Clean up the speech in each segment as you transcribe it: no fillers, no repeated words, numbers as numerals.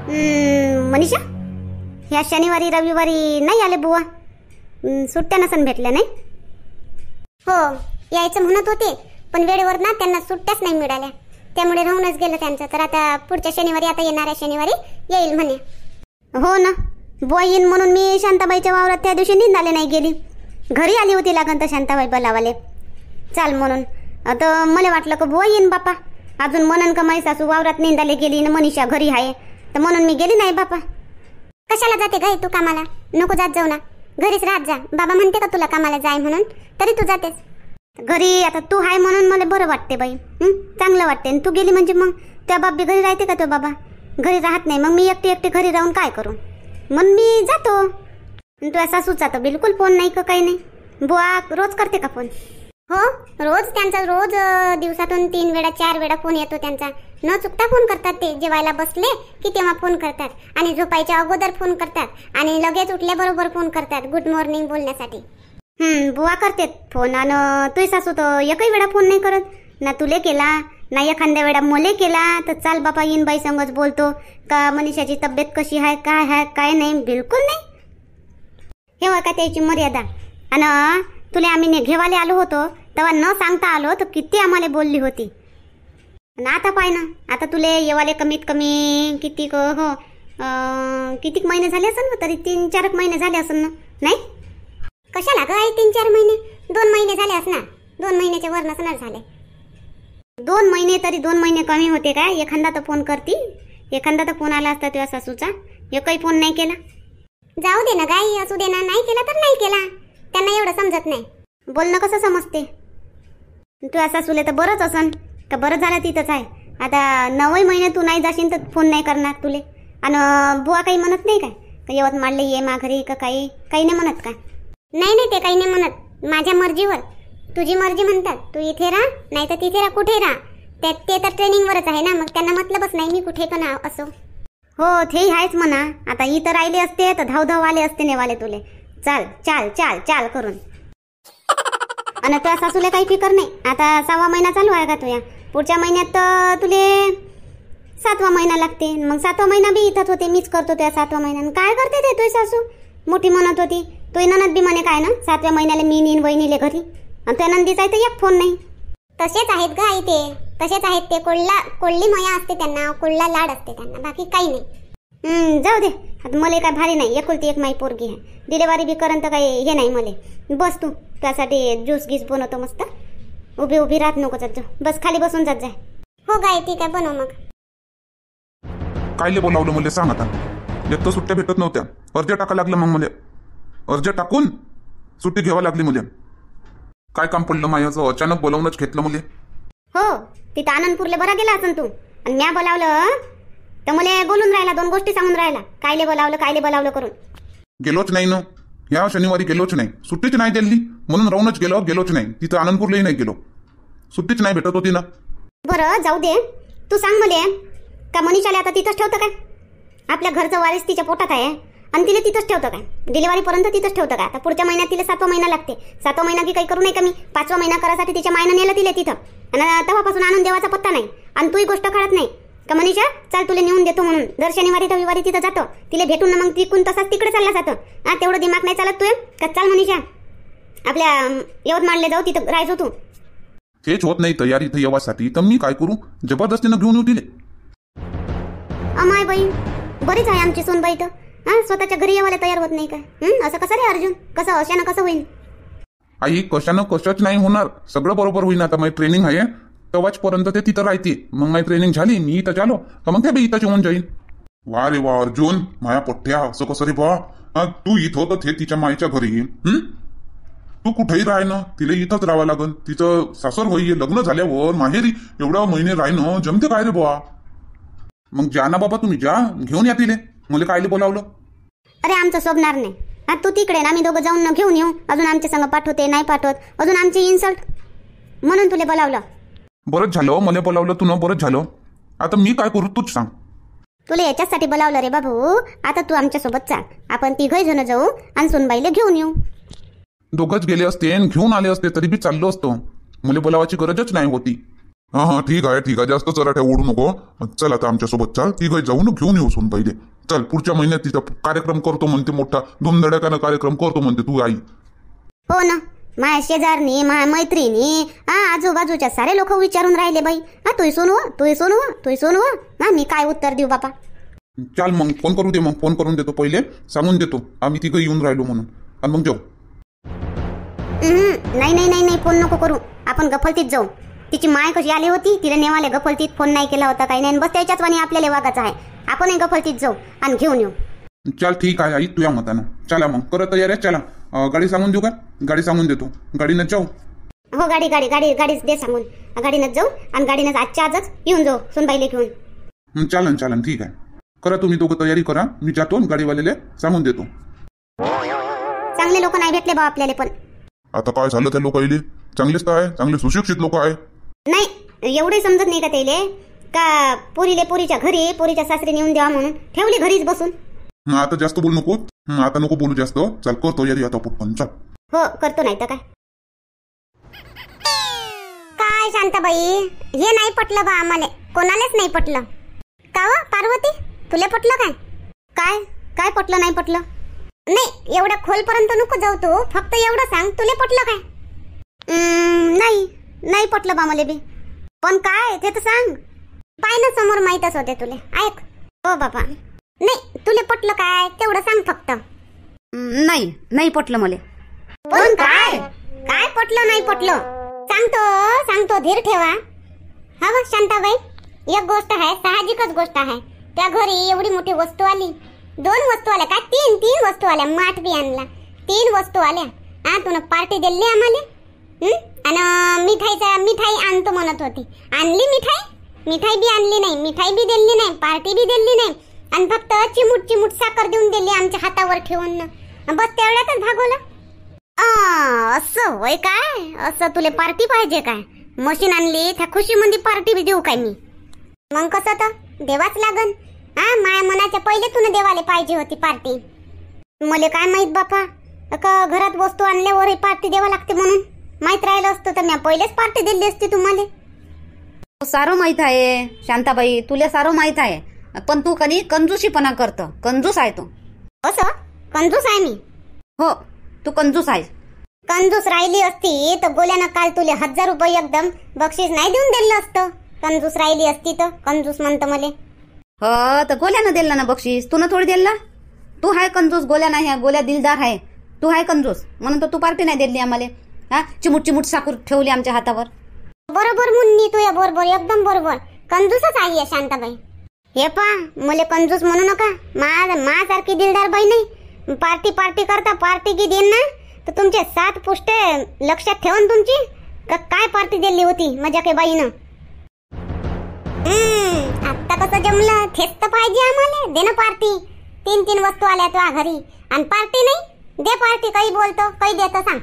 मनीषा, ह्या शनिवारी रविवारी नाही आले बुवा? सुट्ट्या नसन भेटल्या नाही? हो, यायचं म्हणत होते, पण वेळेवर ना त्यांना सुट्ट्याच नाही मिळाल्या, त्यामुळे राहूनच गेलं त्यांचं. तर आता पुढच्या शनिवारी, आता येणाऱ्या शनिवारी येईल म्हणे. हो ना, बुवा येईन म्हणून मी शांताबाईच्या वावरात त्या दिवशी निंदाले नाही गेली. घरी आली होती लागन तर शांताबाई बोलावाले चाल म्हणून. आता मला वाटलं का बुवा येईन बापा, अजून म्हणन का माई सासू वावरात निंदाले गेली न मनीषा घरी आहे, तर म्हणून मी गेली नाही बापा. कशाला जाते गाई तू कामाला? नको जात जाऊ ना, घरीच राहत जा. बाबा म्हणते का तुला कामाला जाय म्हणून, तरी तू जातेस घरी. आता तू आहे म्हणून मला बरं वाटते बाई, चांगलं वाटते. तू गेली म्हणजे मग त्या बाबी घरी राहते का? तो बाबा घरी राहत नाही, मग मी एकटी एकटी घरी राहून काय करू? मग मी जातो. तुझ्या सासूचा तर बिलकुल फोन नाही का, काही नाही. बुवा रोज करते का फोन? हो, रोज त्यांचा, रोज दिवसातून 3 वेळा 4 वेळा फोन येतो त्यांचा. न चुकता फोन करतात ते. जेवायला बसले की तेव्हा फोन करतात, आणि झोपायच्या अगोदर फोन करतात, आणि लगेच उठल्याबरोबर फोन करतात गुड मॉर्निंग बोलण्यासाठी. बुवा करते फोन. आणि तुझी सासू तर एकही वेळा फोन नाही करत ना. तुले केला ना एखाद्या वेळा मोले केला तर चाल बापा येईन बाई संगच बोलतो का, मनीषाची तब्येत कशी आहे, काय आहे, काय नाही, बिलकुल नाही. हे का त्याची मर्यादा. आणि तुला आम्ही घेवाले आलो होतो तेव्हा न सांगता आलो तर किती आम्हाला बोलली होती. आणि आता पाय ना, आता तुले येवाले कमीत कमी किती हो किती महिने झाले असेल ना, तरी 3-4 महिने झाले असेल ना, नाही? कशाला ग आई 3-4 महिने? 2 महिने झाले असणार, 2 महिन्याच्या वर नसणार झाले. 2 महिने तरी 2 महिने कमी होते काय? एखादा तर फोन करती, एखादा तर फोन आला असता तुझ्या सासूचा, एकही फोन नाही केला. जाऊ दे ना गाई, असू दे ना, नाही केला तर नाही केला, त्यांना एवढं समजत नाही. बोलणं कसं समजते? तुझ्या सासूले तर बरंच असन का, बरं झालं तिथंच आहे. आता 9 महिने तू नाही जाशील तर फोन नाही करणार तुले. आणि बुवा काही म्हणत नाही काय यवतमाळले ये माघारी का? काही नाही म्हणत का? नाही, ते काही नाही म्हणत. माझ्या मर्जीवर, तुझी मर्जी म्हणतात. तू इथे राहा नाही तर तिथे राहा, कुठे राहा. ते तर ट्रेनिंगवरच आहे ना, मग त्यांना मतलबच नाही मी कुठे पण असो. हो, तेही आहेच म्हणा. आता इथं राहिले असते तर धाव आले असते नेवाले तुले. चाल चाल चाल चाल करून. आणि तुझ्या सासूला काही फिकर नाही. आता 6वा महिना चालू आहे का तुया? पुढच्या महिन्यात तर तुले 7वा महिना लागते. मग 7वा महिना बी इथंच होते, मीच करतो त्या 7वा महिन्यात. काय करते ते तुझी सासू? मोठी म्हणत होती तुझी ननद बी म्हणे काय ना 7व्या महिन्याला मी नेईन वहिनीले घरी, आणि त्या नंदीचा तर एक फोन नाही. तसेच आहेत ग आई, ते तसेच आहेत. ते कोल्ली माया असते त्यांना, कोल्ला लाड असते त्यांना, बाकी काही नाही. जाऊ दे. आता मला काय भारी नाही, एकुलती एक माई पोरगी आहे. डिलेवरी बी करन तर काही हे नाही मले. बस तू त्यासाठी ज्यूस गीस बनवतो मस्त. उभी राहत नको जात जा, बस खाली बसून जात जाय. हो गाय, ठीक आहे, बनव मग. कायले बोलावलं मला सांग आता? एक तर सुट्ट्या भेटत नव्हत्या, अर्ज टाका लागलं. मग मला अर्ज टाकून सुट्टी घ्यावा लागली. मुले काय काम पडलं मायाचं, अचानक बोलावूनच घेतलं मुले. हो, तिथं आनंदपूरला बरा गेला असन तू, आणि म्या बोलावलं तर मला बोलून राहिला, 2 गोष्टी सांगून राहिला. कायले बोलावलं करून. गेलोच नाही ना, या शनिवारी गेलोच नाही. सुट्टीच नाही दिली म्हणून राहूनच गेलोच नाही. तिथं आनंदपूरलाही नाही गेलो, सुट्टीच नाही भेटत होती ना. बरं जाऊ दे. तू सांग मला का मनीषाला आता तिथंच ठेवतं काय? आपल्या घरचं वारीस तिच्या पोटात आहे, आणि तिला तिथंच ठेवतं काय? डिलिव्हरीपर्यंत तिथंच ठेवतं का? आता पुढच्या महिन्यात तिला 7वा महिना लागते. 7वा महिना की काही करू नाही का मी? 5वा महिना करासाठी तिच्या मायनं नेलं तिला तिथं, आणि तेव्हापासून आणून देवाचा पत्ता नाही. आणि तूही गोष्ट काढत नाही का मनीषा चाल तुला नेऊन देतो म्हणून. दर शनिवारी रविवारी तिथं जातो, तिला भेटून ना मग तिकून तसाच तिकडे चालला जातं. तेवढं दिमाग नाही चालत तू का? चाल मनीषा आपल्या यवतमाळले जाऊ, तिथं राहायचो तू. हेच होत नाही तयारी इथं येवासाठी, तर मी काय करू? जबरदस्तीनं घेऊन येऊ तिले. अमाय बाई, बरीच आहे आमची सोनबाई तर. स्वतःच्या घरी येवायला तयार होत नाही काय? असं कसं रे अर्जुन? कसं अशानं कसं होईल? आई कशानं कशाच नाही होणार, सगळं बरोबर होईन. आता माझी ट्रेनिंग आहे तेव्हाचपर्यंत ते तिथं राहते. मग माझी ट्रेनिंग झाली, मी इथं झालो तर मग ते बी इथंच होऊन जाईल. वा रे वा अर्जुन, माया पठ्ठ्या, असं कसं रे बा? तू इथं होतं ते तिच्या माईच्या घरी येईल. तू कुठेही राह ना, तिला इथंच राहावं लागल. तिचं सासर होई, लग्न झाल्यावर माहेरी एवढ्या महिने राहणं जमते काय रे बुवा? मग जा ना बाबा, तुम्ही जा, घेऊन या तिले. मला कायले बोलावलं? अरे आमचं सोबणार नाही. तू तिकडे ना, आम्ही दोघं जाऊन न घेऊन येऊ. अजून आमच्या संग पाठवते नाही पाठवत, अजून आमची इन्सल्ट, म्हणून तुला बोलावलं. बरंच झालं मला बोलावलं तू, न बरंच झालं. आता मी काय करू तूच सांग. तुला याच्यासाठी बोलावलं रे बाबू. आता तू आमच्या सोबत चाल, आपण 3घही जण जाऊ आणि सोनबाईला घेऊन येऊ. दोघंच गेले असते घेऊन आले असते तरी बी चाललो असतो. मला बोलावाची गरजच नाही होती. हा ठीक आहे जास्त चराठ्या ओढू नको. चल आता आमच्यासोबत चाल, तिघं जाऊन घेऊन येऊ सून पहिले. चल, पुढच्या महिन्यात तिचा कार्यक्रम करतो म्हणते, मोठा धुमधडाक्यानं कार्यक्रम करतो म्हणते तू आई. हो ना, माझ्या शेजारनी, माझ्या मैत्रिणी, आजूबाजूच्या सारे लोक विचारून राहिले बाई, तुही सोनू मी काय उत्तर देऊ बापा. चाल मग फोन करू दे, मग फोन करून देतो, पहिले सांगून देतो आम्ही तिघं येऊन राहिलो म्हणून, आणि मग जाऊ. नाही फोन नको करू, आपण गफलतीत जाऊ. तिची माय कशी आली होती, तिला नेवाले गफलतीत फोन नाही केला होता, काही नाही, बस त्याच्याच वाणी आपल्याला वागायचं आहे. आपणही गफलतीत जाऊ आणि घेऊन येऊ. चाल ठीक आहे आई, तुझ्या मतानं. चला मग करत तयारी. चला, गाडी सांगून देऊ का? गाडी सांगून देतो, गाडीनं जाऊ. हो, गाडीच दे सांगून. गाडीनंच जाऊ आणि गाडीनंच आजच्या आजच येऊन जाऊ सुनबाईले घेऊन. चालन ठीक आहे. करा तुम्ही दोघं तयारी करा, मी जातो गाडीवाल्याला सांगून देतो. चांगले लोक नाही भेटले बा आपल्याला, पण आता काय झालं त्या लोकांना? चांगलेच तर आहे, चांगले सुशिक्षित लोक आहे. नाही एवढे समजत नाही का त्याले, का पोरीच्या घरी पोरीच्या सासरी नेऊन द्यावा म्हणून ठेवली घरीच बसून. आता जास्त बोलू नको, आता नको बोलू जास्त. चल करतो तयारी आता पटकन, चल. हो करतो, नाही तर काय शांताबाई, हे नाही पटलं बा आम्हाला, कोणालाच नाही पटलं. का हो पार्वती, तुला पटलं काय? काय पटलं नाही पटलं? नाही एवढ्या खोलपर्यंत नको जाऊ तू, फक्त एवढं सांग, तुला पटलं काय? नाही पटलं बा मला बी, पण काय ते तर सांग. पाय ना समोर माहीतच होते तुले, ऐक. हो बापा. नाही तुला पटलं काय तेवढं सांग फक्त. नाही पटलं मला. पण काय पटलं नाही पटलं सांगतो, धीर ठेवा. हा बघ शांताबाई, एक गोष्ट आहे, साहजिकच गोष्ट आहे. त्या घरी एवढी मोठी वस्तू आली, 2 वस्तू आल्या का, 3 वस्तू आल्या, माठ बी आणला, 3 वस्तू आल्या. तुला पार्टी दिली आम्हाला, आणि मिठाई आणतो म्हणत होती, आणली मिठाई बी आणली नाही, मिठाई बी दिली नाही, पार्टी बी दिली नाही, आणि फक्त चिमूट साखर देऊन दिली आमच्या हातावर ठेवून, बस तेवढ्यातच भागवलं. असं होय काय? असं तुला पार्टी पाहिजे काय? मशीन आणली त्या खुशीमध्ये पार्टी बी देऊ काय मी? मग कसं तर देवाच लागन. माया मनाच्या पहिले तुला देवाले पाहिजे होती पार्टी. मला काय माहित बापा, का घरात वस्तू आणल्यावर पार्टी द्यावा लागते म्हणून. माहित राहिलं असतं तर मी पहिलेच पार्टी दिली असती तुम्हाला. सारं माहित आहे शांताबाई, तुला सारं माहित आहे, पण तू कधी कंजूसीपणा करतो. कंजूस आहे तू. असं कंजूस आहे मी? हो, तू कंजूस आहे. कंजूस राहिली असती तर गोल्यानं काल तुले 1000 रुपये एकदम बक्षीस नाही देऊन दिलं असतं. कंजूस राहिली असती तर कंजूस म्हणतं मला. हो, तर गोल्यानं दिलं ना बक्षीस, तू न थोडी दिलं. तू हाय कंजूस, गोल्या नाही आहे, गोल्या दिलदार आहे. तू हाय कंजूस म्हणून तर तू पार्टी नाही दिली आम्हाला. चिमूट साखर ठेवली आमच्या हातावर. बरोबर मुन्नी, तू या बरोबर, एकदम बरोबर. कंजूसच आहे शांताबाई. हे पा, मला कंजूस म्हणू नका. माझ्यासारखी दिलदार बाई नाही. पार्टी करता, पार्टी की देईन ना तर तुमचे 7 पुष्टे लक्षात ठेवून तुमची काय पार्टी दिली होती माझ्या काही बाईनं. आता कसं जमलं, तेच तर पाहिजे आम्हाला. दे ना पार्टी. 3 वस्तू आल्या तुझ्या घरी आणि पार्टी नाही. दे पार्टी, काही बोलतो काही देतो सांग.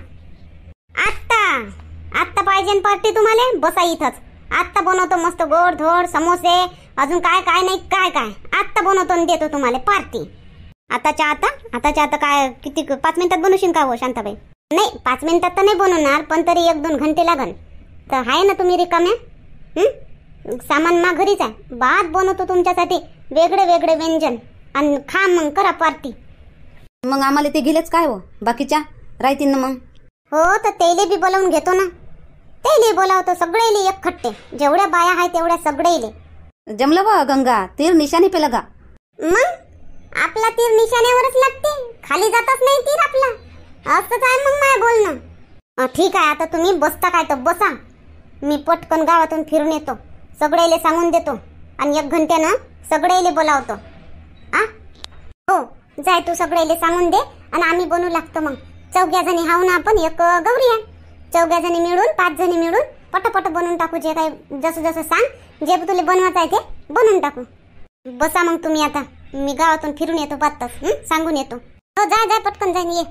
आत्ता पाहिजे पार्टी तुम्हाला. बसा इथंच, आत्ता बनवतो मस्त गोड धोड समोसे, अजून काय नाही काय आत्ता बनवतो आणि देतो तुम्हाला पार्टी. आताच्या आता काय किती 5 मिनिटात बनवशील का हो शांताबाई? नाही 5 मिनिटात तर नाही बनवणार, पण तरी 1-2 घंटे लागन. तर आहे ना तुम्ही रिकाम्या? सामान मा घरीच आहे. भात बनवतो तुमच्यासाठी, वेगळे व्यंजन, आणि खा मग, करा पार्टी. मग आम्हाला ते गेलेच काय हो, बाकीच्या राहतील ना मग. हो, तर तेले बी बोलावून घेतो ना. तेले बोलावतो, सगळेले एक खट्टे, जेवढ्या बाया आहेत तेवढ्या सगळेले. जमलं बा गंगा, तीर निशाणी पे लगा. मग आपला तीर निशाण्यावरच लागते, खाली जातच नाही तीर आपला. असंच आहे मग माझं बोलणं. ठीक आहे, आता तुम्ही बसता काय तर बसा. मी पटकन गावातून फिरून येतो, सगळेले सांगून देतो, आणि 1 घंट्यानं सगळेले बोलावतो. हो, जाय तू सगळेले सांगून दे, आणि आम्ही बनवू लागतो. मग 4 जणी हाव ना आपण, एक गौरी आहे. 4 जणी मिळून, 5 जणी मिळून पटपट बनवून टाकू. जे काय जसं सांग, जे तुला बनवायचं आहे ते बनवून टाकू. बसा मग तुम्ही. आता मी गावातून फिरून येतो, बातच सांगून येतो. हो, जाय पटकन जाईन ये.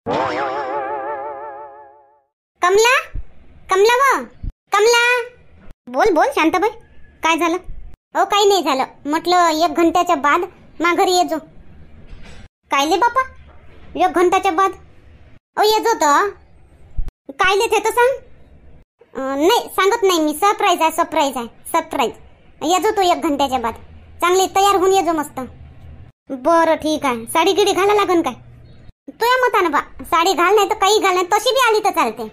कमला बोल शांताबाई, काय झालं? हो, काही नाही झालं. म्हटलं 1 घंट्याच्या बाद मा घरी ये जो. कायले बापा 1 घंट्याच्या बाद? येजो तर कायले ते तर सांग. नाही सांगत नाही मी. सरप्राईज आहे, सरप्राईज आहे, सरप्राईज. येजो तू 1 घंट्याच्या बाद. चांगली तयार होऊन येजो मस्त. बरं ठीक आहे. साडी गिडी घाला लागन काय? तुझ्या मतानं बा. साडी घाल नाही तर काही घाल नाही, तशी बी आली तर चालते.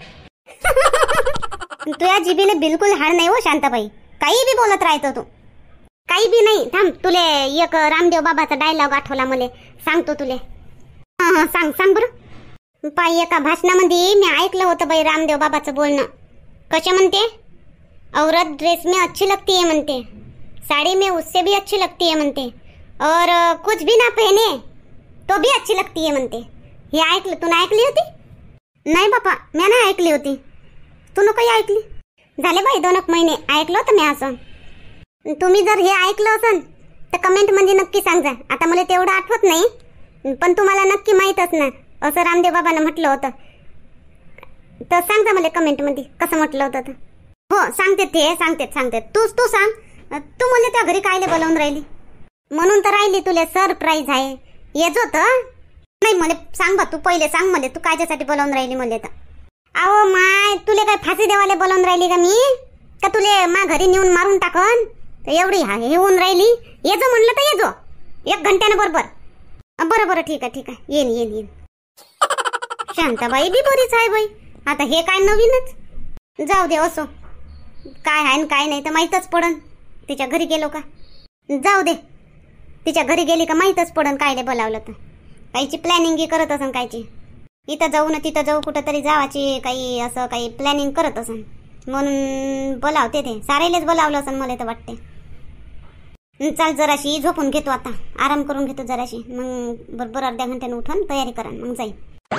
तुझ्या जिबीले बिलकुल हाड नाही हो शांताबाई. काही बी बोलत राहतो तू. काही बी नाही. थांब, तुले एक रामदेव बाबाचा डायलॉग आठवला मला, सांगतो तुले. हा सांग सांग बरं. पाय एका भाषणामध्ये मी ऐकलं होतं बाई रामदेव बाबाचं बोलणं. कसे म्हणते? औरत ड्रेस में अच्छी लगती है म्हणते, साड़ी में उससे भी अच्छी लगती है म्हणते, और कुछ भी ना पहने तो भी अच्छी लगती है म्हणते. हे ऐकलं? तू ऐकली होती? नाही बापा, मी नाही ऐकली होती. तू न काही ऐकली? झाले बाई 2 महिने ऐकलं होतं मी असं. तुम्ही जर हे ऐकलं असन तर कमेंट मध्ये नक्की सांगा. आता मला तेवढं आठवत नाही, पण तुम्हाला नक्की माहित असणार असं रामदेव बाबांना म्हटलं होतं. तर सांगा मला कमेंट मध्ये कसं म्हटलं होतं. हो सांगते ते, सांगते. तू सांग. तू मला त्या घरी कायले बोलावून राहिली? म्हणून तर राहिली. तुला सरप्राईज आहे. येच होतं. नाही मला सांग बा, तू पहिले सांग मला, तू कायच्यासाठी बोलावून राहिली मला? तर अहो माय, तुले काय फाशी देवाले बोलावून राहिली का मी? का तुले मा घरी नेऊन मारून टाकन? तर एवढी हे होऊन राहिली. येजो म्हणलं तर येजो 1 घंट्यानं बरोबर. बरं ठीक आहे. येईन. शांताबाई बी बरीच आहे बाई. आता हे काय नवीनच. जाऊ दे, असो काय आहे न काय नाही तर माहीतच पडन. तिच्या घरी गेलो का? जाऊ दे, तिच्या घरी गेली का माहीतच पडन कायले बोलावलं तर. काहीची प्लॅनिंग करत असन, कायची इथं जाऊ ना तिथं जाऊ, कुठंतरी जावाची काही असं काही प्लॅनिंग करत असन म्हणून बोलावते. ते सारेलेच बोलावलं असन मला तर वाटते. चाल जराशी झोपून घेतो, आता आराम करून घेतो जराशी. मग बरोबर अर्ध्या घंट्यानं उठून तयारी करा, मग जाईल.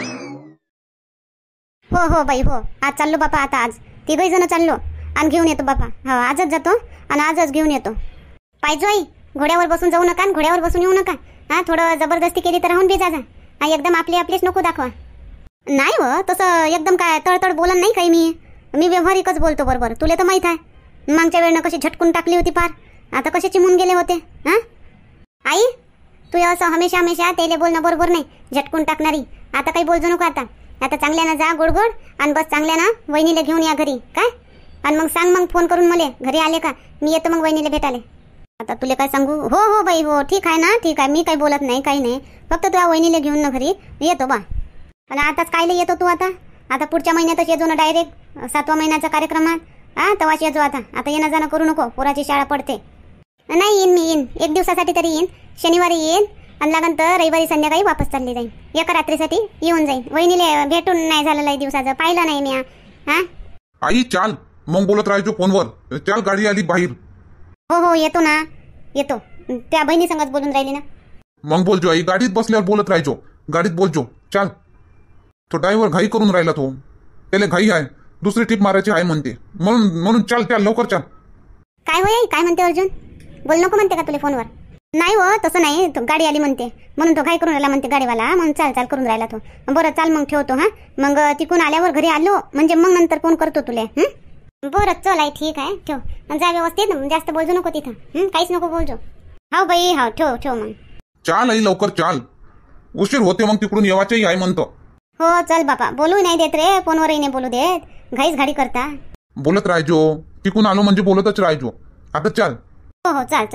हो बाई हो. आज चाललो बापा. आता आज 3 जण चाललो आणि घेऊन येतो बापा. हो आजच जातो आणि आजच घेऊन येतो. पाहिजे आई, घोड्यावर बसून जाऊ नका, घोड्यावर बसून येऊ नका. हा थोडं जबरदस्ती केली तर राहून बी जा. हा एकदम आपलीच नको दाखवा. नाही हो, तसं एकदम काय तळतळ बोलन नाही काही. मी व्यवहारिकच बोलतो बरोबर. तुला तर माहित आहे मागच्या वेळेनं कशी झटकून टाकली होती पार. आता कसे चिमून गेले होते. हा आई, तू असं हमेशा त्याला बोलणं बरोबर नाही, झटकून टाकणारी. आता काही बोलजो नको. आता चांगल्यानं जा गोड आणि बस चांगल्यानं वहिनीला घेऊन या घरी काय. आणि मग सांग, मग फोन करून मला घरी आले का मी येतो मग वहिनीला भेटाले. आता तुला काय सांगू? हो बाई हो, ठीक आहे ना, ठीक आहे. मी काही बोलत नाही, काही नाही. फक्त तुझ्या वहिनीला घेऊन ना घरी येतो बा. आणि आताच कायला येतो तू? आता पुढच्या महिन्यातच येतो ना डायरेक्ट 7व्या महिन्याचा कार्यक्रमात. हा तेव्हाच येतो. आता येणं जाणं करू नको, पोराची शाळा पडते. नाही येईन, मी येईन 1 दिवसासाठी तरी येईन. शनिवारी येईन आणि लागन तर रविवारी संध्याकाळी वापस चालली जाईन. 1 रात्रीसाठी येऊन जाईन. वहिनीले भेटून नाही झालं लई दिवसाचं, पाहिलं नाही मी. हा आई चाल, मग बोलत राहायचो फोनवर. चाल, गाडी आली बाहेर. हो येतो ना, येतो. त्या बहिणी संगच बोलून राहिली ना. मग बोलजो आई, गाडीत बसल्यावर बोलत राहायचो, गाडीत बोलजो. चाल. तो ड्रायव्हर घाई करून राहिला. तो त्याला घाई आहे, दुसरी टिप मारायची आहे म्हणते. म्हणून चाल लवकर चाल. काय होय, काय म्हणते अर्जुन? बोल नको म्हणते का तुला फोनवर? नाही हो, तसं नाही. तो गाडी आली म्हणते म्हणून तो घाई करून राहिला म्हणते गाडीवाला. म्हणून चाल करून राहिला तो. बरं चाल, मग ठेवतो. हा मग तिकून आल्यावर घरी आलो म्हणजे मग नंतर फोन करतो तुला. बरं चल आई, ठीक आहे, ठेव. जा व्यवस्थित, जास्त बोलजो नको तिथं. काहीच नको बोलजो. हो बाई, हो ठेव मग. चाल आई, लवकर चाल. उशीर होते मग तिकडून येवाचंही आहे म्हणतो. हो चल बापा. बोलू नाही देत रे, फोनवरही नाही बोलू देत. घाईच गाडी करता. बोलत राहायचो, तिकून आलो म्हणजे बोलतच राहायचो. आता चाल. हो चाल.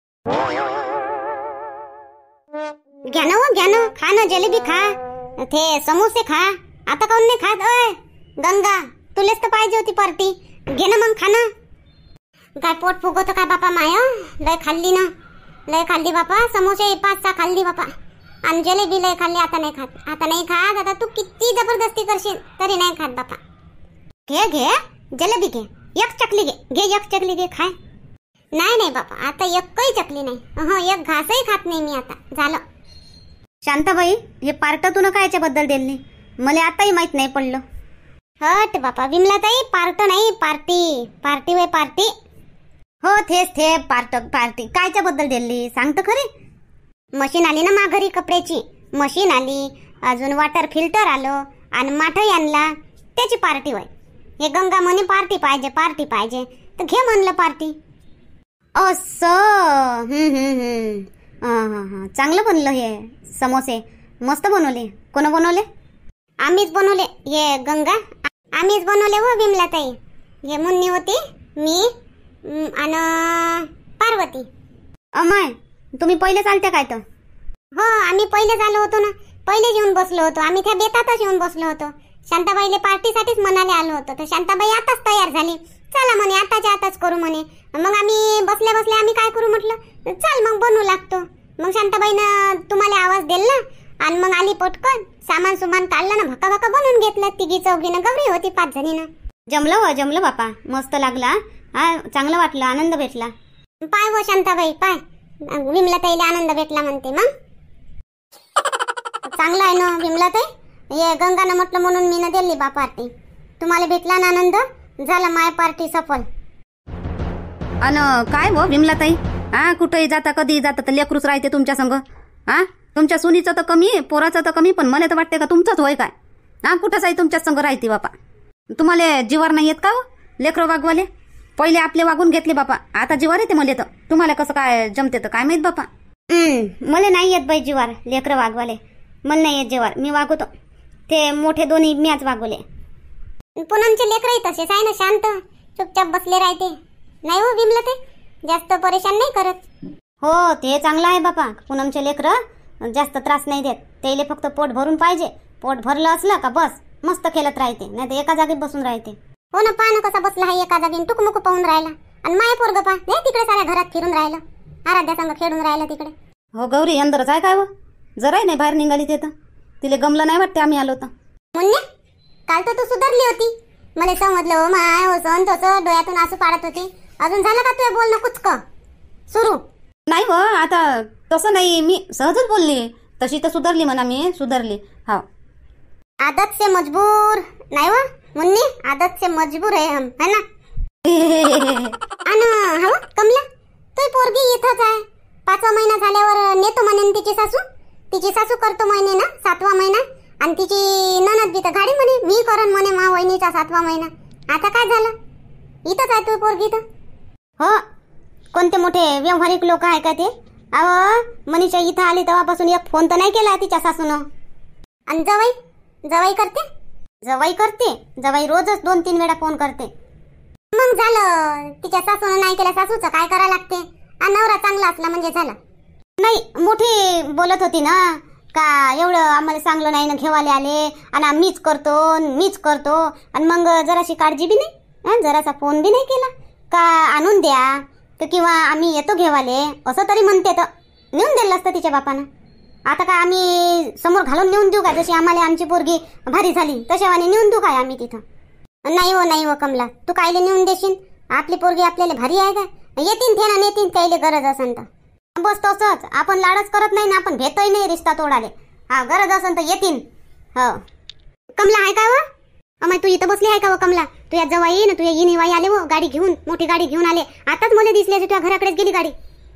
घ्या ना, खा ना, जिलेबी खा, ते समोसे खा. आता काऊन नाही खात? ओय गंगा, तुलेच तर पाहिजे होती पार्टी. घे ना मग, खा ना. काय पोट फुगवतं का बापा माय? लय खाल्ली बापा. समोसे 5-6 खाल्ली बापा. आणि जिलेबी लय खाल्ली. आता नाही खात. आता तू किती जबरदस्ती करशील तरी नाही खात बापा. घे जिलेबी घे. 1 चकली घे 1 चकली घे, खाय. नाही बापा, आता 1ही चकली नाही. 1 घासही खात नाही मी. आता झालं. शांताबाई, हे पार्ट तू न कायच्या बद्दल दिली? मला आताही माहित नाही पडलं. हट बापा, विमलाताई, पार्ट नाही, पार्टी वे पार्टी. हो तेच पार्टी कायच्या बद्दल दिली सांग तर खरी. मशीन आली ना माघरी कपड्याची. मशीन आली, अजून वॉटर फिल्टर आलं आणि माठही आणला. त्याची पार्टी होय. हे गंगा म्हणे पार्टी पाहिजे तर घे म्हणलं पार्टी. असं. चांगलं बनलं हे समोसे. मस्त बनवले. कोण बनवले? आम्हीच बनवले. ये गंगा आम्हीच बनवले हो विमलाताई. हे मुन्नी होती, मी आणि पार्वती. अमाय तुम्ही पहिले चालते काय तर? हो आम्ही पहिलेच आलो होतो ना, पहिलेच येऊन बसलो होतो आम्ही. त्या बेतातच येऊन बसलो होतो. शांताबाईले पार्टीसाठीच म्हणाले आलो होतो. तर शांताबाई आताच तयार झाली. चला म्हणे आताच्या आताच करू म्हणे. मग आम्ही बसल्या बसल्या आम्ही काय करू म्हटलं, चल मग बनवू लागतो. मग शांताबाईनं तुम्हाला आवाज दिला आणि मग आली पटकन, सामान सुमान काढलं ना, भका भका बनवून घेतलं. तिघी चौघीनं, गौरी होती 5 जणीनं. जमलं बापा, मस्त लागला. हा चांगलं वाटलं, आनंद भेटला. पाय हो शांताबाई पाय, विमलाताईला आनंद भेटला म्हणते. मग चांगलं आहे ना विमलाताई. हे गंगानं म्हटलं म्हणून मी न दिली बा पार्टी. तुम्हाला भेटला ना आनंद, झाला माय पार्टी सफल. अन काय हो विमलाताई, हा कुठेही जाता कधीही जाता तर लेकरूच राहते तुमच्या संग. हा तुमच्या सुनीचं तर कमी, पोराचं तर कमी, पण मला तर वाटते का तुमचंच होय काय. हा कुठंच आहे तुमच्याच संग राहते बापा. तुम्हाला जीवार नाही येत का हो लेकरं वागवाले? पहिले आपले वागून घेतले बापा, आता जीवार येते मला. तर तुम्हाला कसं काय जमते तर काय माहित बापा. मला नाही येत बाई जीवार लेकरं वागवाले. मला नाही येत जीवार, मी वागवतो. ते मोठे दोन्ही मीच वागवले. पूनमचे लेकरही तसेच आहे ना, शांत चुपचाप बसले राहते. नाही हो विमलाताई, जास्त परेशान नाही करत. हो ते चांगलं आहे बापा. पूनमचे लेकरं जास्त त्रास नाही देत. त्याला फक्त पोट भरून पाहिजे. पोट भरलं असलं का बस मस्त खेळत राहते, नाही तर एका जागेत बसून राहते. हो ना, पान कसा बसला आहे एका जागेने, टुकमुक पाहून राहिला. आणि माय पोरग पा तिकडे साऱ्या घरात फिरून राहिलं, आराध्या संग खेळून राहिलं तिकडे. हो गौरी अंदरच आहे काय हो, जराही नाही बाहेर निघाली. ते तर तिला गमलं नाही वाटते आम्ही आलो तर. मुन्ने काल तर तू सुधारली होती, मला समजलं. हो माय हो सण तसं डोळ्यातून आसू पाडत होती. अजून झालं का तुझं बोलणं कुचक सुरू? नाही हो आता तसं नाही, मी सहजच बोलली. तशी तर सुधारली म्हणा, मी सुधारली. हा आदत से मजबूर नाही हो मुन्नी, आदत से मजबूर आहे हम, है ना. आणि हो कमला, तू पोरगी इथंच आहे. 5वा महिना झाल्यावर नेतो म्हणे तिची सासू करतो म्हणे ना 7वा महिना. आणि तिची ननद बी तर गाडी म्हणे मी करन म्हणे मा वहिनीचा 7वा महिना. आता काय झालं, इथंच आहे तू पोरगी तर. हो कोणते मोठे व्यवहारिक लोक आहे का ते. अहो मनीषा इथं आली तेव्हापासून एक फोन तर नाही केला तिच्या सासूनं. आणि जवाई करते, जवाई रोजच 2-3 वेळा फोन करते. मग झालं, तिच्या सासूनं नाही केला, सासूचं काय करा लागते. आणि नवरा चांगला असला म्हणजे झाला. नाही मोठी बोलत होती ना का एवढं आम्हाला सांगलं नाही ना, घेवाले आले आणि मीच करतो. आणि मग जराशी काळजी बी नाही, जरासा फोन बी नाही केला का आणून द्या तर किंवा आम्ही येतो घेवाले असं तरी म्हणते. तर नेऊन दिलं असतं तिच्या बापानं. आता काय आम्ही समोर घालून नेऊन देऊ का? जशी आम्हाला आमची पोरगी भारी झाली तशावाने नेऊन देऊ काय आम्ही तिथं? नाही हो कमला, तू कायले नेऊन देशील? आपली पोरगी आपल्याला भारी आहे का? येतीन ते ना नेतीन, कायले गरज असन तर. बस तसंच, आपण लाडच करत नाही ना, आपण भेटतही नाही रिश्ता तोडाले. हा गरज असन तर येतीन. हो कमला आहे का व? अमाय तू इथं बसली आहे का व कमला? तू या जवाई ना, तू या इनिवाई आले व गाडी घेऊन, मोठी गाडी घेऊन आले. आताच मला दिसली तुझ्या घराकडेच गेली गाडी.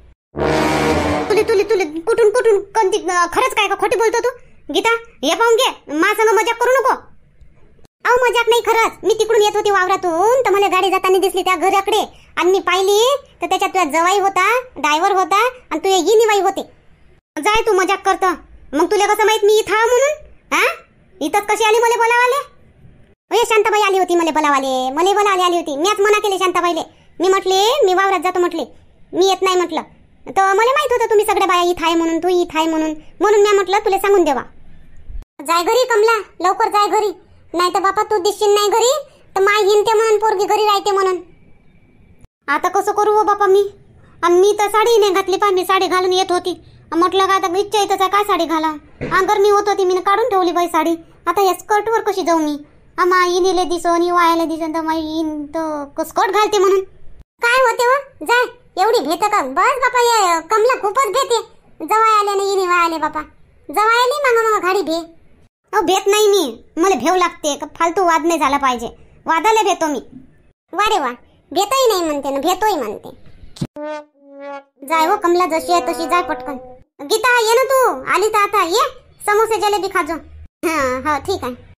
तुले कुठून कोणती खरंच काय का खोटी बोलतो तू? गीता हे पाहून घे, मा संग मजाक करू नको. अहो मजाक नाही, खरंच. मी तिकडून येत होती वावरातून तर मला गाडी जाताना दिसली त्या घराकडे. आणि मी पाहिली तर त्याच्यात तुझा जवाई होता, ड्रायव्हर होता आणि तू इनिवाई होते. जाय तू मजाक करतो. मग तुला कसं माहित मी इथं म्हणून? हा इथंच कशी आली मला बोलावाले? शांताबाई आली होती मला बोलावाले, आली होती. मीच मना केले शांताबाईले. मी म्हटले मी वावरात जातो म्हटले, मी येत नाही म्हटलं. तर मला माहित होतं तुम्ही सगळ्या बाया इथं आहे म्हणून, तू इथं आहे म्हणून मी म्हटलं तुला सांगून देवा. जाय घरी कमला, लवकर जाय घरी. नाही तर बापा तू दिसशील नाही घरी तर माय हिंडते म्हणून पोरगी घरी राहते म्हणून. आता कसं करू हो बापा मी? आणि मी तर साडी नाही घातली पा, मी साडी घालून येत होती. म्हटलं का आता इच्छा येतच काय साडी घाला. गरमी होत होती, मी काढून ठेवली बाई साडी. आता या स्कर्टवर कशी जाऊ मी? आम्हा इनेले दिसन वायाला दिसन तर माई इन तर स्कर्ट घालते म्हणून. काय होते व? जाय, एवढी भेट का? बस बापा ये कमला खूपच भेटे. जवाय आले ना इने आले बापा, जवाय आले मग गाडी भे. भेट नाही मी, मला भेव लागते. फालतू वाद नाही झाला पाहिजे. वादाला भेटतो मी. वारे वा, भेटही नाही म्हणते ना, भेटोही म्हणते. जाय हो कमला, जशी आहे तशी जाय पटकन. गीता ये ना तू, आली तर आता ये, समोसे जलेबी खाजो. हा ठीक आहे.